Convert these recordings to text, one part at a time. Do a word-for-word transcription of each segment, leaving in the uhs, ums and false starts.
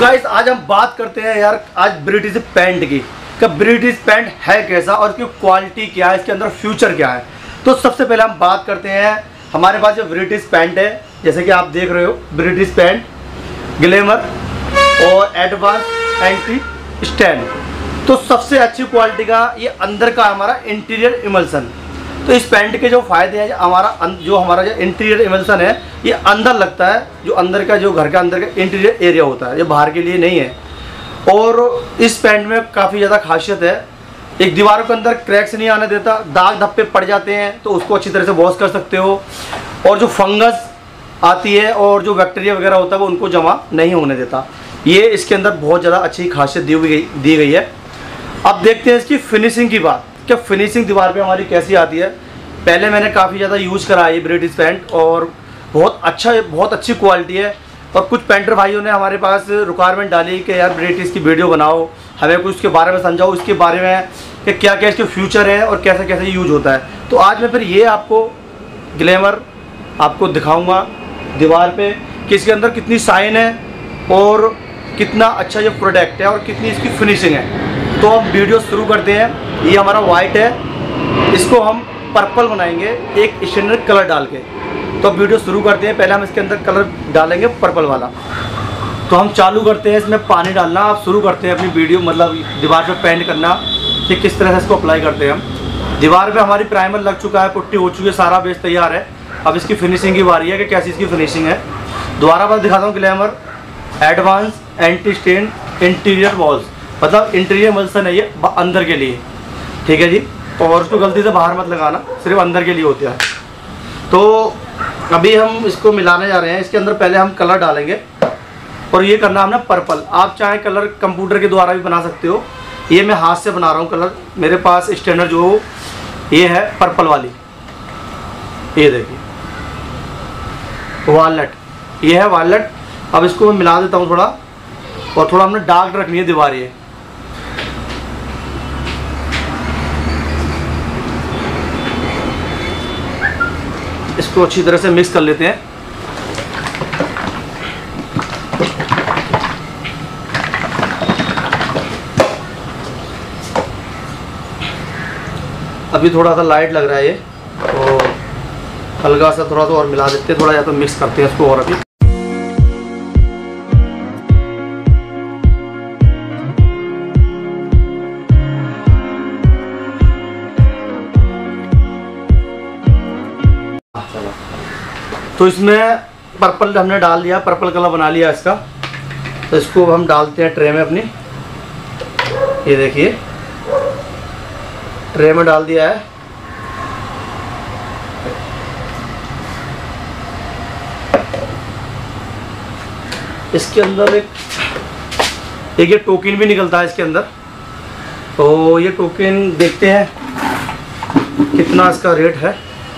Guys आज हम बात करते हैं यार आज ब्रिटिश पैंट की कि ब्रिटिश पैंट है कैसा और इसकी क्वालिटी क्या है, इसके अंदर फ्यूचर क्या है। तो सबसे पहले हम बात करते हैं हमारे पास जो ब्रिटिश पैंट है, जैसे कि आप देख रहे हो ब्रिटिश पैंट ग्लैमर और एडवांस एंटी स्टैन। तो सबसे अच्छी क्वालिटी का ये अंदर का हमारा इंटीरियर इमल्सन। तो इस पैंट के जो फ़ायदे हैं, हमारा जो हमारा जो इंटीरियर इमल्सन है ये अंदर लगता है, जो अंदर का जो घर का अंदर का इंटीरियर एरिया होता है, ये बाहर के लिए नहीं है। और इस पैंट में काफ़ी ज़्यादा खासियत है, एक दीवारों के अंदर क्रैक्स नहीं आने देता, दाग धब्बे पड़ जाते हैं तो उसको अच्छी तरह से वॉश कर सकते हो। और जो फंगस आती है और जो बैक्टीरिया वगैरह होता है वो उनको जमा नहीं होने देता। ये इसके अंदर बहुत ज़्यादा अच्छी खासियत दी हुई दी गई है। अब देखते हैं इसकी फिनिशिंग की बात, क्या फिनिशिंग दीवार पे हमारी कैसी आती है। पहले मैंने काफ़ी ज़्यादा यूज़ करा है ब्रिटिश पैंट और बहुत अच्छा बहुत अच्छी क्वालिटी है। और कुछ पेंटर भाइयों ने हमारे पास रिक्वायरमेंट डाली कि यार ब्रिटिश की वीडियो बनाओ, हमें कुछ उसके बारे में समझाओ, इसके बारे में कि क्या क्या इसके फ्यूचर हैं और कैसे कैसे यूज होता है। तो आज मैं फिर ये आपको ग्लैमर आपको दिखाऊँगा दीवार पर कि इसके अंदर कितनी शाइन है और कितना अच्छा ये प्रोडक्ट है और कितनी इसकी फिनिशिंग है। तो हम वीडियो शुरू करते हैं। ये हमारा वाइट है, इसको हम पर्पल बनाएंगे एक स्टैंडर्ड कलर डाल के। तो अब वीडियो शुरू करते हैं। पहले हम इसके अंदर कलर डालेंगे पर्पल वाला। तो हम चालू करते हैं इसमें पानी डालना। आप शुरू करते हैं अपनी वीडियो मतलब दीवार पे पेंट करना कि किस तरह से इसको अप्लाई करते हैं हम। दीवार पे हमारी प्राइमर लग चुका है, पुट्टी हो चुकी है, सारा बेस तैयार है। अब इसकी फिनिशिंग की बारी है कि कैसी इसकी फिनिशिंग है। दोबारा बार दिखाता हूँ glamour advance anti stain interior walls, मतलब इंटीरियर इमल्सन है ये अंदर के लिए, ठीक है जी। और उसको गलती से बाहर मत लगाना, सिर्फ अंदर के लिए होता है। तो अभी हम इसको मिलाने जा रहे हैं। इसके अंदर पहले हम कलर डालेंगे और ये करना हमने पर्पल। आप चाहे कलर कंप्यूटर के द्वारा भी बना सकते हो, ये मैं हाथ से बना रहा हूँ कलर। मेरे पास स्टैंडर्ड जो ये है पर्पल वाली, ये देखिए वॉलनट, ये है वॉलनट। अब इसको मैं मिला देता हूँ थोड़ा, और थोड़ा हमने डार्क रखनी है दीवार ये। इसको अच्छी तरह से मिक्स कर लेते हैं। अभी थोड़ा सा लाइट लग रहा है ये, तो हल्का सा थोड़ा सा और मिला देते हैं, थोड़ा या तो मिक्स करते हैं इसको और अभी। तो इसमें पर्पल हमने डाल दिया, पर्पल कलर बना लिया इसका। तो इसको हम डालते हैं ट्रे में अपनी, ये देखिए ट्रे में डाल दिया है। इसके अंदर एक एक ये टोकन भी निकलता है इसके अंदर। तो ये टोकन देखते हैं कितना इसका रेट है।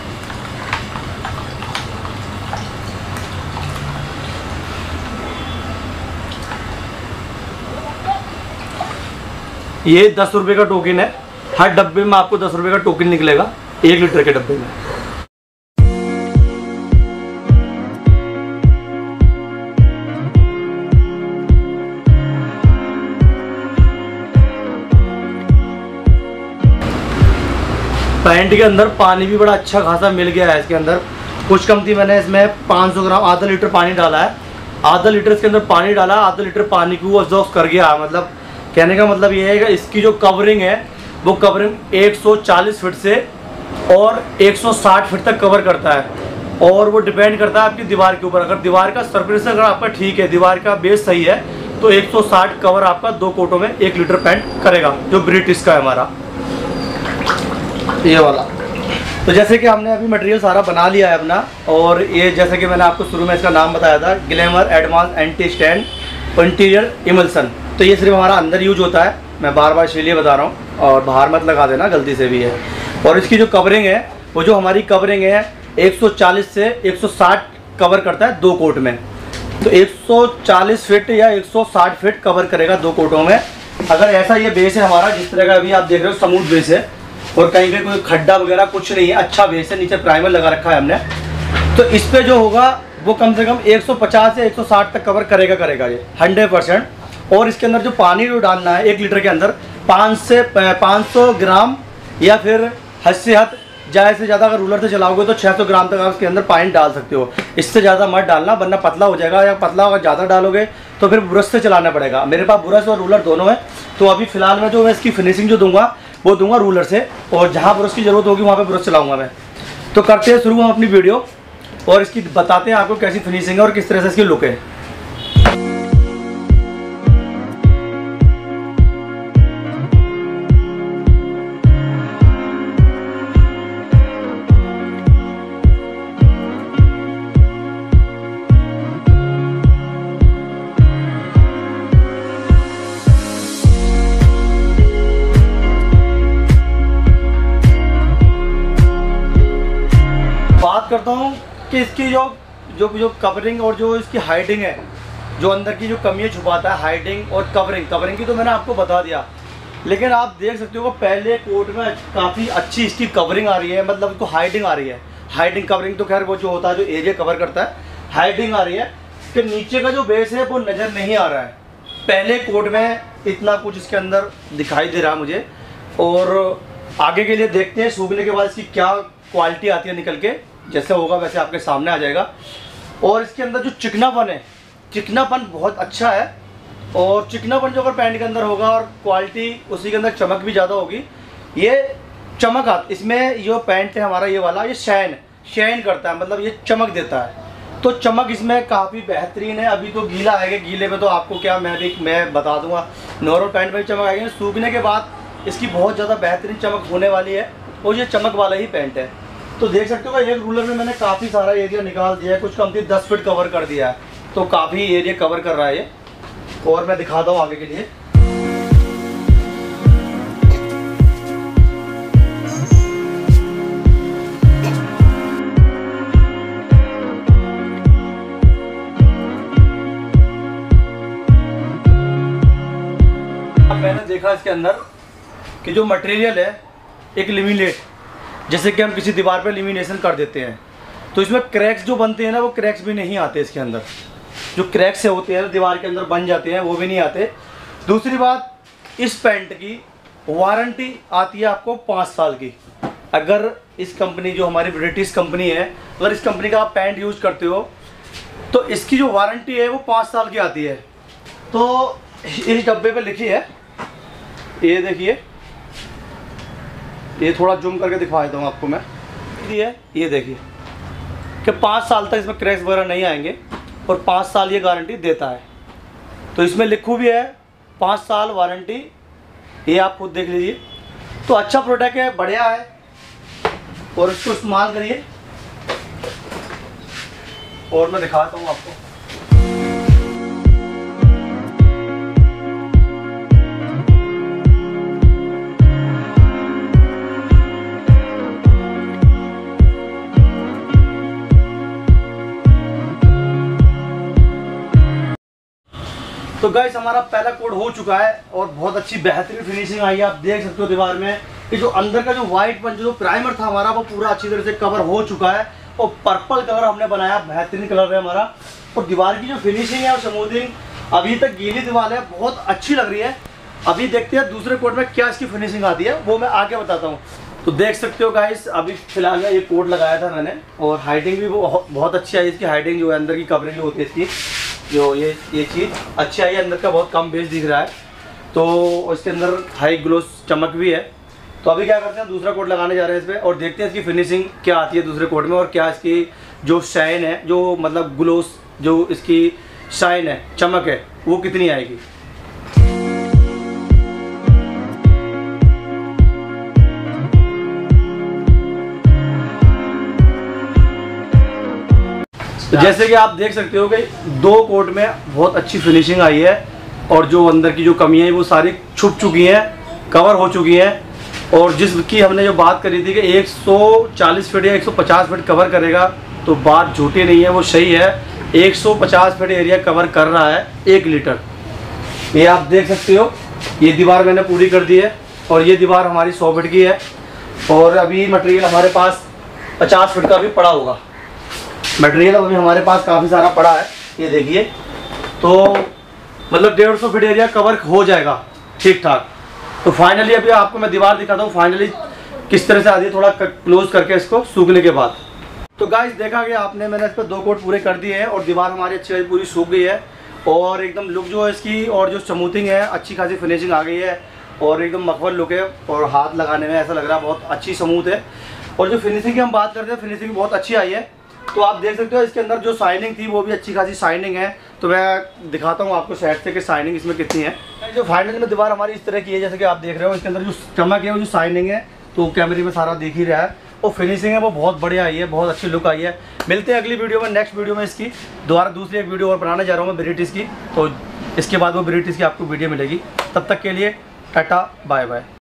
ये दस रुपये का टोकन है, हर डब्बे में आपको दस रुपये का टोकन निकलेगा, एक लीटर के डब्बे में। पैंट के अंदर पानी भी बड़ा अच्छा खासा मिल गया है इसके अंदर। कुछ कम थी, मैंने इसमें पाँच सौ ग्राम आधा लीटर पानी डाला है। आधा लीटर इसके अंदर पानी डाला, आधा लीटर पानी को एग्जॉस्ट कर गया। मतलब कहने का मतलब ये है कि इसकी जो कवरिंग है वो कवरिंग एक सौ चालीस फीट से और एक सौ साठ फीट तक कवर करता है। और वो डिपेंड करता है आपकी दीवार के ऊपर। अगर दीवार का सरफेस अगर आपका ठीक है, दीवार का बेस सही है, तो एक सौ साठ कवर आपका दो कोटों में एक लीटर पेंट करेगा, जो ब्रिटिश का है हमारा ये वाला। तो जैसे कि हमने अभी मटेरियल सारा बना लिया है अपना, और ये जैसे कि मैंने आपको शुरू में इसका नाम बताया था glamour advance anti stain interior emulsion. तो ये सिर्फ हमारा अंदर यूज होता है, मैं बार बार इसलिए बता रहा हूँ, और बाहर मत लगा देना गलती से भी है। और इसकी जो कवरिंग है, वो जो हमारी कवरिंग है एक सौ चालीस से एक सौ साठ कवर करता है दो कोट में। तो एक सौ चालीस फीट या एक सौ साठ फीट कवर करेगा दो कोटों में। अगर ऐसा ये बेस है हमारा, जिस तरह का अभी आप देख रहे हो स्मूथ बेस है, और कहीं पे कोई खड्डा वगैरह कुछ नहीं है, अच्छा बेस है, नीचे प्राइमर लगा रखा है हमने, तो इस पे जो होगा वो कम से कम एक सौ पचास से एक सौ साठ तक कवर करेगा करेगा ये हंड्रेड परसेंट। और इसके अंदर जो पानी जो डालना है एक लीटर के अंदर पाँच से पाँच सौ ग्राम या फिर हद से हद ज़्यादा से ज़्यादा अगर रूलर से चलाओगे तो छह सौ ग्राम तक आप इसके अंदर पानी डाल सकते हो। इससे ज़्यादा मत डालना वरना पतला हो जाएगा, या पतला अगर ज़्यादा डालोगे तो फिर ब्रश से चलाना पड़ेगा। मेरे पास ब्रश और रूलर दोनों है, तो अभी फ़िलहाल मैं जो मैं इसकी फिनिशिंग जो दूंगा वो दूंगा रूलर से, और जहाँ ब्रश की ज़रूरत होगी वहाँ पर ब्रश चलाऊँगा मैं। तो करते हैं शुरू हम अपनी वीडियो और इसकी बताते हैं आपको कैसी फिनिशिंग है और किस तरह से इसकी लुक है। बात करता हूँ कि इसकी जो जो जो कवरिंग और जो इसकी हाइडिंग है, जो अंदर की जो कमियाँ छुपाता है, हाइडिंग और कवरिंग कवरिंग की तो मैंने आपको बता दिया, लेकिन आप देख सकते हो पहले कोट में काफ़ी अच्छी इसकी कवरिंग आ रही है, मतलब इसको हाइडिंग आ रही है। हाइडिंग कवरिंग तो खैर वो जो होता है जो एरिया कवर करता है, हाइडिंग आ रही है कि नीचे का जो बेस है वो नज़र नहीं आ रहा है। पहले कोट में इतना कुछ इसके अंदर दिखाई दे रहा है मुझे, और आगे के लिए देखते हैं सूखने के बाद इसकी क्या क्वालिटी आती है निकल के, जैसे होगा वैसे आपके सामने आ जाएगा। और इसके अंदर जो चिकनापन है, चिकनापन बहुत अच्छा है, और चिकनापन जो अगर पैंट के अंदर होगा और क्वालिटी उसी के अंदर चमक भी ज़्यादा होगी। ये चमक आ इसमें जो पैंट है हमारा ये वाला, ये शाइन शाइन करता है, मतलब ये चमक देता है, तो चमक इसमें काफ़ी बेहतरीन है। अभी तो गीला आएगा, गीले में तो आपको क्या मैं भी मैं बता दूंगा, नॉर्मल पैंट में भी चमक आएगी, सूखने के बाद इसकी बहुत ज़्यादा बेहतरीन चमक होने वाली है, और ये चमक वाला ही पैंट है। तो देख सकते हो एक रूलर में मैंने काफ़ी सारा एरिया निकाल दिया है, कुछ कम थी दस फीट कवर कर दिया है, तो काफ़ी एरिया कवर कर रहा है ये। और मैं दिखाता हूँ आगे के लिए। अब मैंने देखा इसके अंदर कि जो मटेरियल है एक लेमिनेट, जैसे कि हम किसी दीवार पर लेमिनेशन कर देते हैं तो इसमें क्रैक्स जो बनते हैं ना, वो क्रैक्स भी नहीं आते इसके अंदर। जो क्रैक्स से होते हैं दीवार के अंदर बन जाते हैं वो भी नहीं आते। दूसरी बात, इस पैंट की वारंटी आती है आपको पाँच साल की। अगर इस कंपनी जो हमारी ब्रिटिश कंपनी है, अगर इस कंपनी का आप पैंट यूज़ करते हो तो इसकी जो वारंटी है वो पाँच साल की आती है। तो इस डब्बे पे लिखी है, ये देखिए, ये थोड़ा जूम करके दिखा देता हूँ आपको मैं, ये ये देखिए कि पाँच साल तक इसमें क्रैक्स वगैरह नहीं आएंगे, और पाँच साल ये गारंटी देता है। तो इसमें लिखू भी है पाँच साल वारंटी, ये आप खुद देख लीजिए। तो अच्छा प्रोडक्ट है, बढ़िया है, और इसको इस्तेमाल करिए। और मैं दिखाता हूँ आपको। तो गाइस हमारा पहला कोड हो चुका है और बहुत अच्छी बेहतरीन फिनिशिंग आई है। आप देख सकते हो दीवार में कि जो अंदर का जो व्हाइट पंच जो प्राइमर था हमारा वो पूरा अच्छी तरह से कवर हो चुका है, और पर्पल कलर हमने बनाया, बेहतरीन कलर है हमारा। और दीवार की जो फिनिशिंग है और स्मूथिंग, अभी तक गीली दीवार है, बहुत अच्छी लग रही है। अभी देखते हैं दूसरे कोड में क्या इसकी फिनिशिंग आती है, वो मैं आगे बताता हूँ। तो देख सकते हो गाइस, अभी फिलहाल ये कोड लगाया था मैंने, और हाइडिंग भी वो बहुत अच्छी आई। इसकी हाइडिंग जो है अंदर की कवरिंग जो होती है इसकी, जो ये ये चीज़ अच्छी आई है। अंदर का बहुत कम बेस दिख रहा है, तो इसके अंदर हाई ग्लोस चमक भी है। तो अभी क्या करते हैं, दूसरा कोट लगाने जा रहे हैं इस पर, और देखते हैं इसकी फिनिशिंग क्या आती है दूसरे कोट में, और क्या इसकी जो शाइन है, जो मतलब ग्लोस, जो इसकी शाइन है, चमक है, वो कितनी आएगी। तो जैसे कि आप देख सकते हो कि दो कोट में बहुत अच्छी फिनिशिंग आई है, और जो अंदर की जो कमियां हैं वो सारी छुप चुकी हैं, कवर हो चुकी हैं। और जिसकी हमने जो बात करी थी कि एक सौ चालीस फीट या एक सौ पचास फीट कवर करेगा, तो बात झूठी नहीं है, वो सही है। एक सौ पचास फीट एरिया कवर कर रहा है एक लीटर। ये आप देख सकते हो, ये दीवार मैंने पूरी कर दी है, और ये दीवार हमारी सौ फीट की है, और अभी मटेरियल हमारे पास पचास फीट का भी पड़ा होगा। मटेरियल अभी हमारे पास काफ़ी सारा पड़ा है, ये देखिए। तो मतलब डेढ़ सौ फीट एरिया कवर हो जाएगा ठीक ठाक। तो फाइनली अभी आपको मैं दीवार दिखाता हूँ फाइनली किस तरह से आती है, थोड़ा क्लोज करके इसको सूखने के बाद। तो गाइस देखा गया आपने, मैंने इस पर दो कोट पूरे कर दिए हैं और दीवार हमारी अच्छी पूरी सूख गई है और एकदम लुक जो है इसकी और जो स्मूथिंग है अच्छी खासी फिनिशिंग आ गई है और एकदम मकबल लुक है और हाथ लगाने में ऐसा लग रहा है बहुत अच्छी स्मूथ है। और जो फिनिशिंग की हम बात करते हैं फिनिशिंग बहुत अच्छी आई है। तो आप देख सकते हो इसके अंदर जो शाइनिंग थी वो भी अच्छी खासी शाइनिंग है। तो मैं दिखाता हूँ आपको साइड से कि शाइनिंग इसमें कितनी है। जो फाइनल में दीवार हमारी इस तरह की है जैसे कि आप देख रहे हो, इसके अंदर जो चमक है वो जो शाइनिंग है तो कैमरे में सारा दिख ही रहा है और फिनिशिंग है वो बहुत बढ़िया आई है, बहुत अच्छी लुक आई है। मिलते हैं अगली वीडियो में, नेक्स्ट वीडियो में इसकी दोबारा दूसरी एक वीडियो और बनाने जा रहा हूँ मैं ब्रिटिश की। तो इसके बाद वो ब्रिटिश की आपको वीडियो मिलेगी। तब तक के लिए टाटा बाय बाय।